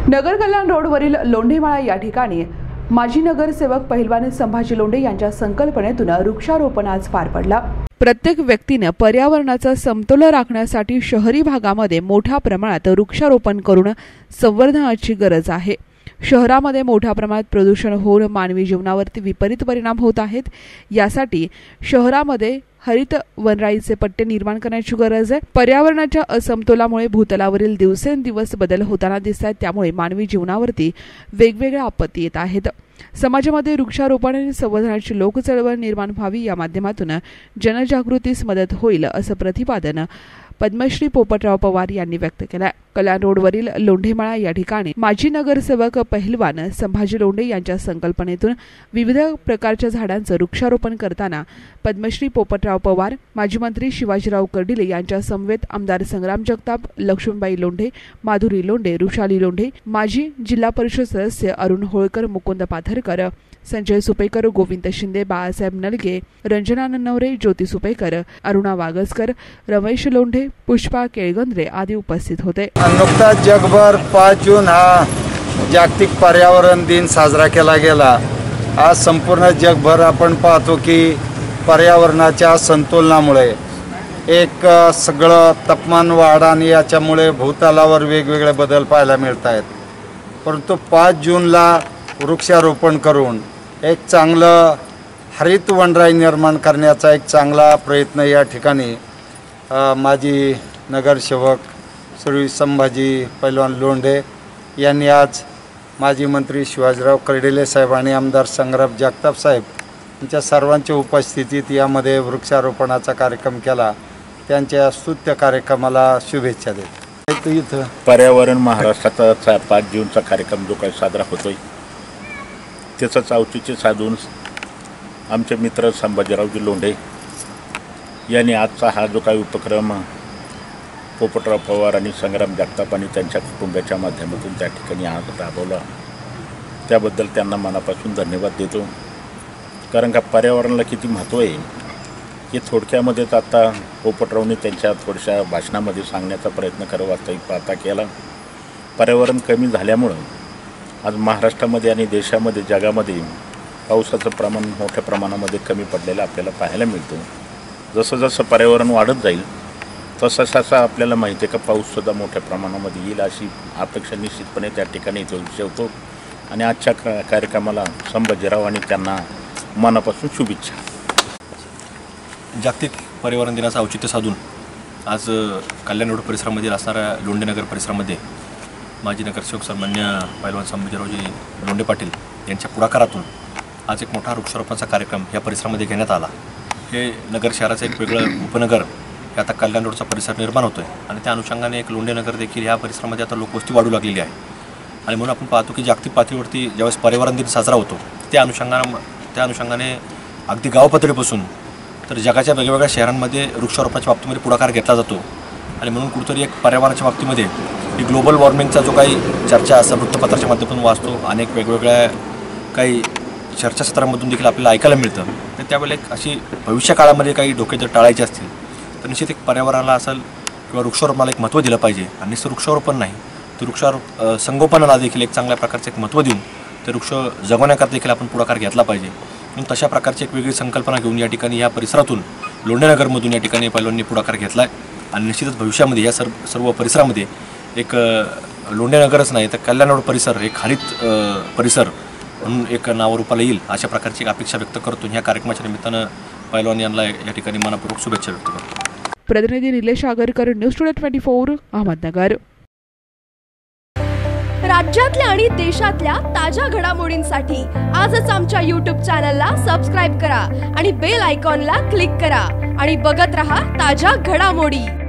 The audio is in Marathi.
नगर कल्याण रोडवरील लोंढेमाळा या ठिकाणी माजी नगरसेवक पहिलवान संभाजी लोंढे यांच्या संकल्पनेतून वृक्षारोपण आज पार पडला। प्रत्येक व्यक्तीने पर्यावरणाचा समतोल राखण्यासाठी शहरी भागामध्ये मोठ्या प्रमाणात वृक्षारोपण करून संवर्धनाची गरज आहे। शहरामध्ये मोठ्या प्रमाणात प्रदूषण होऊन मानवी जीवनावरती विपरीत परिणाम होत आहेत। यासाठी शहरामध्ये हरित वनराईचे पट्टे निर्माण करण्याची गरज आहे। पर्यावरणाच्या असमतोलामुळे भूतलावरील दिवसेंदिवस बदल होताना दिसत आहेत, त्यामुळे मानवी जीवनावरती वेगवेगळ्या आपत्ती येत आहेत। समाजामध्ये वृक्षारोपण आणि संवर्धनाची लोकचळवळ निर्माण व्हावी, या माध्यमातून जनजागृतीस मदत होईल असं प्रतिपादन पद्मश्री पोपटराव पवार यांनी व्यक्त केलं। कल्याण रोडवरील लोंढेमाळा या ठिकाणी माजी नगरसेवक पहिलवान संभाजी लोंढे यांच्या संकल्पनेतून विविध प्रकारच्या झाडांचं वृक्षारोपण करताना पद्मश्री पोपटराव पवार, माजी मंत्री शिवाजीराव कर्डिले यांच्या समवेत आमदार संग्राम जगताप, लक्ष्मीबाई लोंढे, माधुरी लोंढे, ऋषाली लोंढे, माजी जिल्हा परिषद सदस्य अरुण होळकर, मुकुंद पाथरकर, संजय सुपेकर, गोविंद शिंदे, बाळासाहेब नलगे, रंजना नन्नवरे, ज्योती सुपेकर, अरुणा वागसकर, रमेश लोंढे, पुष्पा केळगंद्रे आदी उपस्थित होते। नुकताच जगभर 5 जून हा जागतिक पर्यावरण दिन साजरा केला गेला। आज संपूर्ण जगभर आपण पाहतो की पर्यावरणाच्या संतुलनामुळे एक सगळं तापमान वाढ आणि याच्यामुळे भूतलावर वेगवेगळे बदल पाहायला मिळत आहेत। परंतु 5 जूनला वृक्षारोपण करून एक चांगलं हरित वनराई निर्माण करण्याचा एक चांगला प्रयत्न या ठिकाणी माजी नगरसेवक श्री संभाजी पहिलवान लोंढे यांनी आज माजी मंत्री शिवाजीराव कर्डिले साहेब आणि आमदार संग्राम जगताप साहेब यांच्या सर्वांच्या उपस्थितीत यामध्ये वृक्षारोपणाचा कार्यक्रम केला। त्यांच्या स्तुत्य कार्यक्रमाला शुभेच्छा देतो। इथं पर्यावरण महाराष्ट्राचा 5 जूनचा कार्यक्रम जो काही साजरा होतोय त्याचंच औचित्य साधून आमचे मित्र संभाजीरावजी लोंढे यांनी आजचा हा जो काही उपक्रम पोपटराव पवार आणि संग्राम जगताप आणि त्यांच्या कुटुंबाच्या माध्यमातून त्या ठिकाणी आज राबवला, त्याबद्दल त्यांना मनापासून धन्यवाद देतो। कारण का पर्यावरणाला किती महत्त्व आहे हे थोडक्यामध्येच आता पोपटरावने त्यांच्या थोड्याशा भाषणामध्ये सांगण्याचा प्रयत्न वास्तविक पाहता केला। पर्यावरण कमी झाल्यामुळं आज महाराष्ट्रामध्ये आणि देशामध्ये जगामध्ये पावसाचं प्रमाण मोठ्या प्रमाणामध्ये कमी पडलेलं आपल्याला पाहायला मिळतं। जसं जसं पर्यावरण वाढत जाईल तसं आपल्याला माहिती आहे का पाऊससुद्धा मोठ्या प्रमाणामध्ये येईल अशी अपेक्षा निश्चितपणे त्या ठिकाणी तो ठेवतो। आणि आजच्या कार्यक्रमाला संभाजीराव आणि त्यांना मनापासून शुभेच्छा। जागतिक पर्यावरण दिनाचं औचित्य साधून आज कल्याण रोड परिसरामध्ये असणाऱ्या लोंढेनगर परिसरामध्ये माजी नगरसेवक सन्मान्य पहिलवान संभाजीरावजी लोंढे पाटील यांच्या पुढाकारातून आज एक मोठा वृक्षारोपणाचा कार्यक्रम या परिसरामध्ये घेण्यात आला। हे नगर शहराचं एक वेगळं उपनगर हे आता कल्याण रोडचा परिसर निर्माण होतो आहे आणि त्या अनुषंगाने एक लोंढेनगर देखील ह्या परिसरामध्ये आता लोकवस्ती वाढू लागलेली आहे। आणि म्हणून आपण पाहतो की जागतिक पातळीवरती ज्यावेळेस पर्यावरण दिन साजरा होतो त्या अनुषंगाने अगदी गावपातळीपासून तर जगाच्या वेगवेगळ्या शहरांमध्ये वृक्षारोपणाच्या बाबतीमध्ये पुढाकार घेतला जातो। आणि म्हणून कुठेतरी एक पर्यावरणाच्या बाबतीमध्ये ही ग्लोबल वॉर्मिंगचा जो काही चर्चा असं वृत्तपत्राच्या माध्यमातून वाचतो, अनेक वेगवेगळ्या काही चर्चासत्रांमधून देखील आपल्याला ऐकायला मिळतं। तर त्यावेळेला एक अशी भविष्य काळामध्ये काही डोके जर टाळायचे असतील तर निश्चित एक पर्यावरणाला असेल किंवा वृक्षारोपणाला एक महत्त्व दिलं पाहिजे। आणि नुसतं वृक्षारोपण नाही तर संगोपनाला देखील एक चांगल्या प्रकारचं एक महत्त्व देऊन ते वृक्ष जगवण्याकरता देखील आपण पुढाकार घेतला पाहिजे। म्हणून तशा प्रकारची एक वेगळी संकल्पना घेऊन या ठिकाणी या परिसरातून लोंढेनगरमधून या ठिकाणी पहिलवानांनी पुढाकार घेतला आहे। आणि निश्चितच भविष्यामध्ये या सर्व परिसरामध्ये एक लोंढेनगरच नाही तर कल्याण रोड परिसर एक हरित परिसर म्हणून एक नावरूपाला येईल अशा प्रकारची एक अपेक्षा व्यक्त करतो। ह्या कार्यक्रमाच्या निमित्तानं पहिलवान यांना या ठिकाणी मनापूर्वक शुभेच्छा व्यक्त करतो। प्रतिनिधी निलेश आगरकर, न्यूज टुडे 24, अहमदनगर। राज्यातल्या आणि देशातल्या ताज्या घडामोडींसाठी आजच आमच्या YouTube चॅनलला सबस्क्राइब करा आणि बेल आयकॉनला क्लिक करा आणि बघत रहा ताज्या घडामोडी।